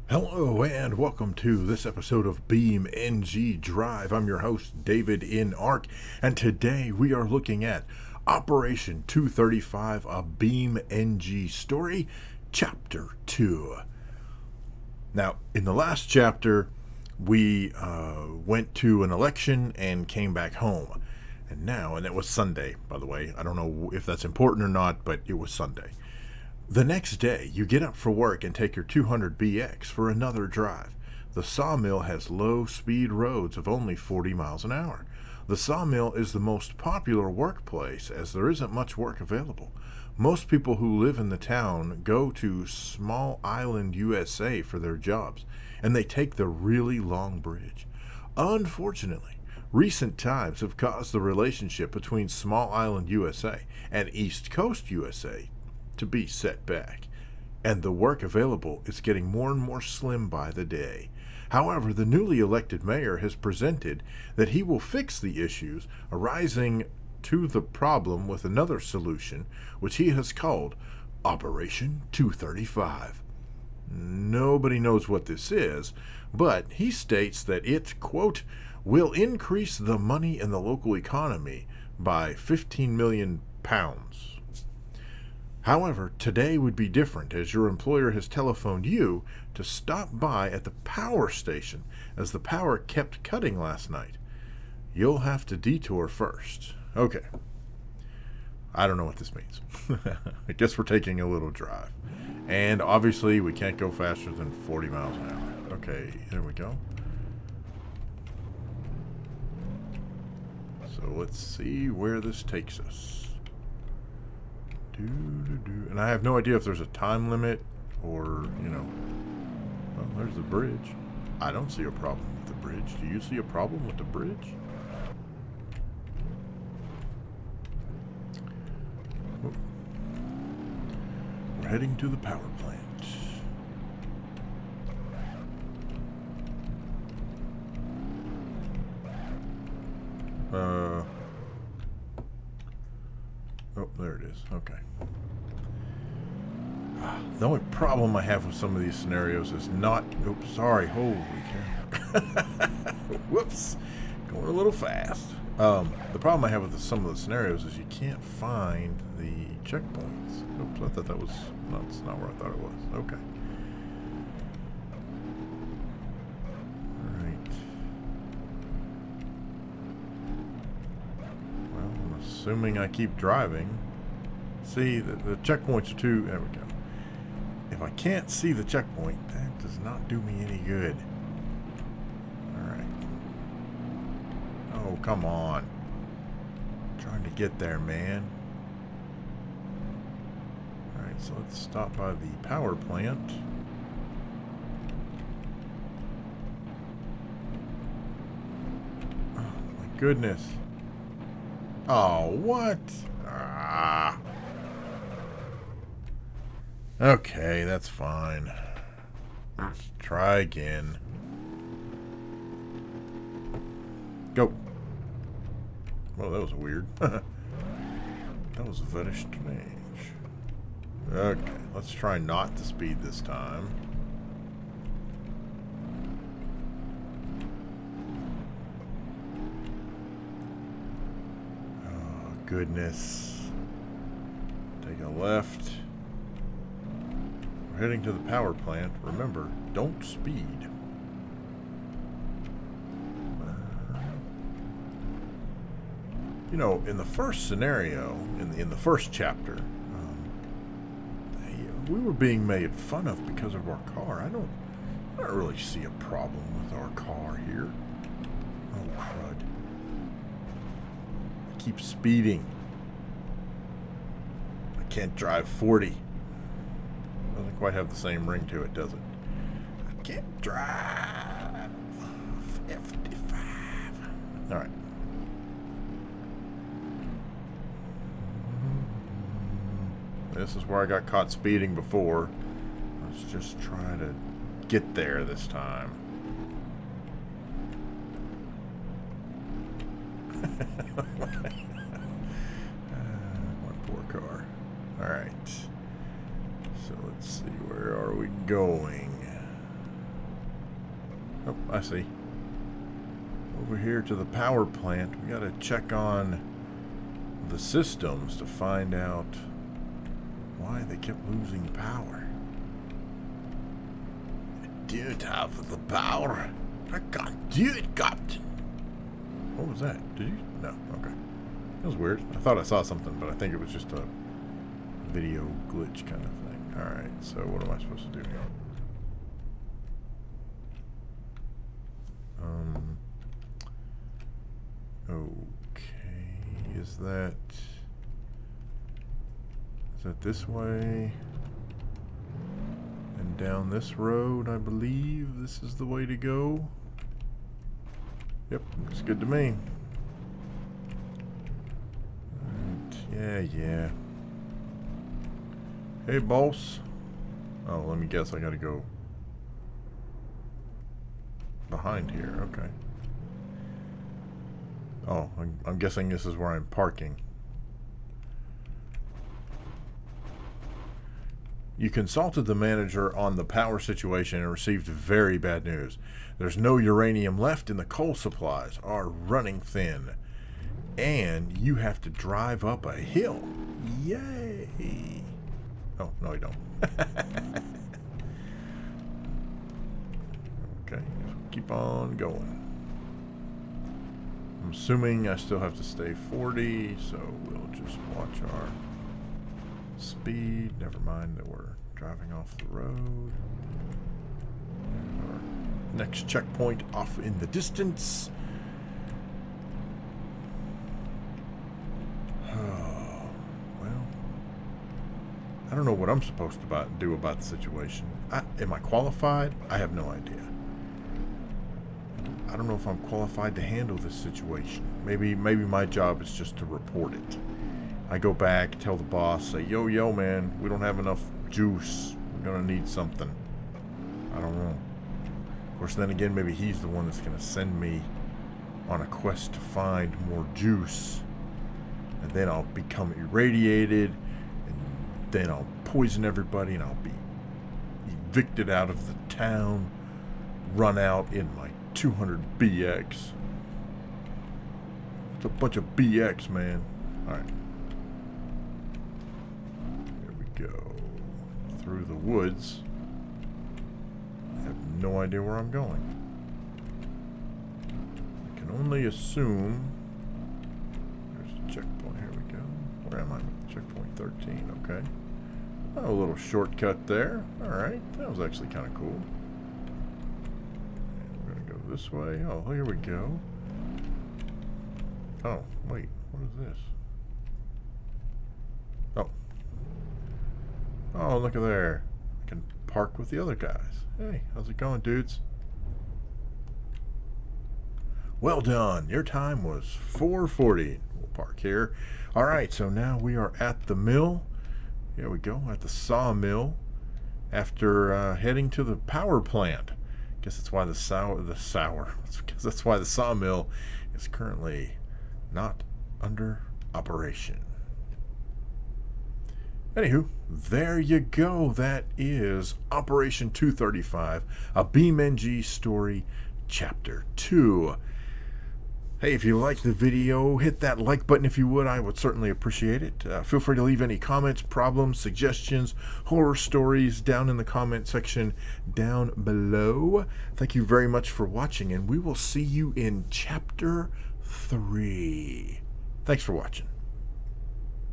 Hello and welcome to this episode of beamng.drive. I'm your host, David in Arc, and today we are looking at Operation 235, a beamng story, Chapter 2. Now, in the last chapter, we went to an election and came back home. And it was Sunday, by the way. I don't know if that's important or not, but it was Sunday. The next day, you get up for work and take your 200BX for another drive. The sawmill has low-speed roads of only 40 miles an hour. The sawmill is the most popular workplace as there isn't much work available. Most people who live in the town go to Small Island, USA for their jobs, and they take the really long bridge. Unfortunately, recent times have caused the relationship between Small Island, USA and East Coast, USA to be set back, and the work available is getting more and more slim by the day. However, the newly elected mayor has presented that he will fix the issues arising to the problem with another solution, which he has called Operation 235. Nobody knows what this is, but he states that it, quote, will increase the money in the local economy by 15 million pounds. However, today would be different as your employer has telephoned you to stop by at the power station as the power kept cutting last night. You'll have to detour first. Okay. I don't know what this means. I guess we're taking a little drive. And obviously we can't go faster than 40 miles an hour. Okay, there we go. So let's see where this takes us. And I have no idea if there's a time limit or, well, there's the bridge. I don't see a problem with the bridge. Do you see a problem with the bridge? Oh. We're heading to the power plant. Oh, there it is. Okay. The only problem I have with some of these scenarios is not... Oops, sorry. Holy cow. Whoops. Going a little fast. The problem I have with some of the scenarios is you can't find the checkpoints. Oops, I thought that was... No, that's not where I thought it was. Okay. Alright. Well, I'm assuming I keep driving. See, the checkpoints are too... There we go. If I can't see the checkpoint, that does not do me any good. Alright. Oh, come on. I'm trying to get there, man. Alright, so let's stop by the power plant. Oh, my goodness. Oh, what? Ah. Okay, that's fine. Let's try again. Go. Well, that was weird. That was very strange. Okay, let's try not to speed this time. Oh, goodness. Take a left. Heading to the power plant. Remember, don't speed. In the first scenario, in the first chapter, we were being made fun of because of our car. I don't really see a problem with our car here. Oh, crud. I keep speeding. I can't drive 40. Doesn't quite have the same ring to it, does it? I can't drive 55. Alright. This is where I got caught speeding before. Let's just try to get there this time. My poor car. Alright. So let's see, where are we going? Oh, I see. Over here to the power plant. We gotta check on the systems to find out why they kept losing power. I don't have the power. I can't do it, Captain. What was that? Did you? No. Okay. That was weird. I thought I saw something, but I think it was just a video glitch kind of thing. Alright, so what am I supposed to do here? Okay, is that this way? And down this road, I believe this is the way to go. Yep, looks good to me. Right, yeah. Hey, boss. Oh, let me guess, I gotta go behind here. Okay. Oh, I'm guessing this is where I'm parking. You consulted the manager on the power situation and received very bad news. There's no uranium left and the coal supplies are running thin. And you have to drive up a hill. Yay! Oh, no, I don't. Okay, keep on going. I'm assuming I still have to stay 40, so we'll just watch our speed. Never mind that we're driving off the road. Our next checkpoint off in the distance. Oh, well, I don't know what I'm supposed to do about the situation. Am I qualified? I have no idea. I don't know if I'm qualified to handle this situation. Maybe my job is just to report it. I go back, tell the boss, say, yo, man, we don't have enough juice. We're gonna need something. I don't know. Of course, then again, maybe he's the one that's gonna send me on a quest to find more juice. And then I'll become irradiated, and then I'll poison everybody, and I'll be evicted out of the town, run out in my 200 BX. It's a bunch of BX, man. Alright. Here we go. Through the woods. I have no idea where I'm going. I can only assume... There's a checkpoint. Here we go. Where am I? Checkpoint 13. Okay. Oh, a little shortcut there. Alright. That was actually kind of cool. This way. Oh, here we go. Oh, wait. What is this? Oh. Oh, look at there. I can park with the other guys. Hey, how's it going, dudes? Well done. Your time was 4:40. We'll park here. All right, so now we are at the mill. Here we go, at the sawmill. After heading to the power plant. Guess that's why that's why the sawmill is currently not under operation. Anywho, there you go. That is Operation 235, a BeamNG story, Chapter 2. Hey, if you liked the video, hit that like button if you would. I would certainly appreciate it. Feel free to leave any comments, problems, suggestions, horror stories down in the comment section down below. Thank you very much for watching, and we will see you in Chapter 3. Thanks for watching.